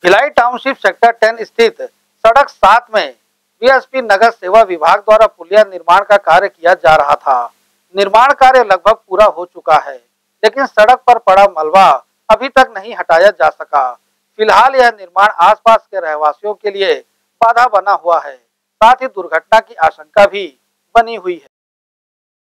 Bhilai township sector 10 स्थित सड़क 7 में बीएसपी नगर सेवा विभाग द्वारा पुलिया निर्माण का कार्य किया जा रहा था। निर्माण कार्य लगभग पूरा हो चुका है, लेकिन सड़क पर पड़ा मलबा अभी तक नहीं हटाया जा सका। फिलहाल यह निर्माण आसपास के रहवासियों के लिए बाधा बना हुआ है, साथ ही दुर्घटना की आशंका भी बनी हुई है।